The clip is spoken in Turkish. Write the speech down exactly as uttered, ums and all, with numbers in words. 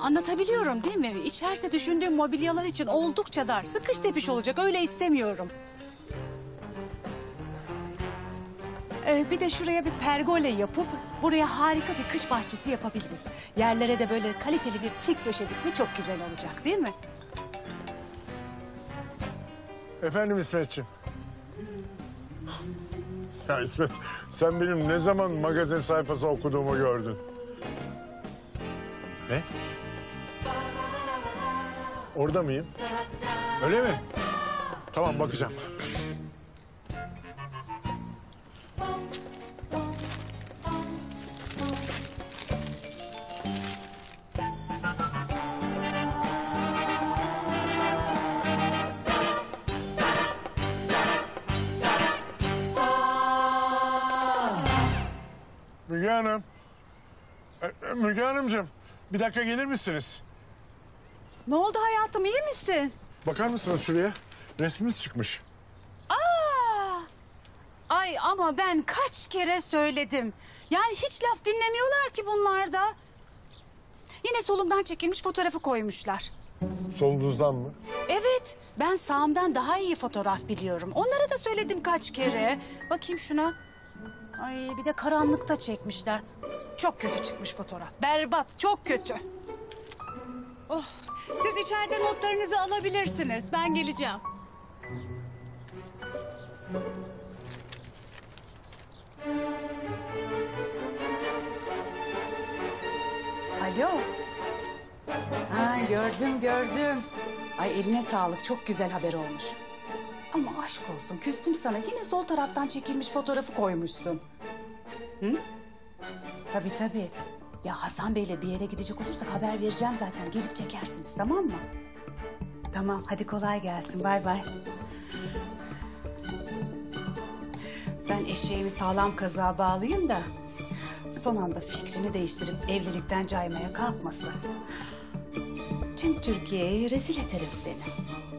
Anlatabiliyorum değil mi? İçerisi düşündüğüm mobilyalar için oldukça dar. Sıkış tepiş olacak. Öyle istemiyorum. Ee, bir de şuraya bir pergole yapıp buraya harika bir kış bahçesi yapabiliriz. Yerlere de böyle kaliteli bir tik döşedik mi çok güzel olacak değil mi? Efendim İsmetciğim. Ya İsmet, sen benim ne zaman magazin sayfası okuduğumu gördün? Ne? Orada mıyım? Öyle mi? Tamam, bakacağım. Müge Hanım. E, e, Müge Hanımcığım, bir dakika gelir misiniz? Ne oldu hayatım, iyi misin? Bakar mısınız şuraya? Resmimiz çıkmış. Aa! Ay ama ben kaç kere söyledim. Yani hiç laf dinlemiyorlar ki bunlar da. Yine solumdan çekilmiş fotoğrafı koymuşlar. Solunuzdan mı? Evet, ben sağımdan daha iyi fotoğraf biliyorum. Onlara da söyledim kaç kere. Bakayım şuna. Ay bir de karanlıkta çekmişler. Çok kötü çıkmış fotoğraf. Berbat, çok kötü. Oh, siz içeride notlarınızı alabilirsiniz. Ben geleceğim. Alo. Ha, gördüm gördüm. Ay eline sağlık, çok güzel haber olmuş. Ama aşk olsun, küstüm sana. Yine sol taraftan çekilmiş fotoğrafı koymuşsun. Hı? Tabii tabii. Ya Hasan Bey'le bir yere gidecek olursak haber vereceğim zaten. Gelip çekersiniz, tamam mı? Tamam, hadi kolay gelsin. Bay bay. Ben eşeğimi sağlam kazığa bağlayayım da... son anda fikrini değiştirip evlilikten caymaya kalkmasın. Tüm Türkiye'yi rezil ederim seni.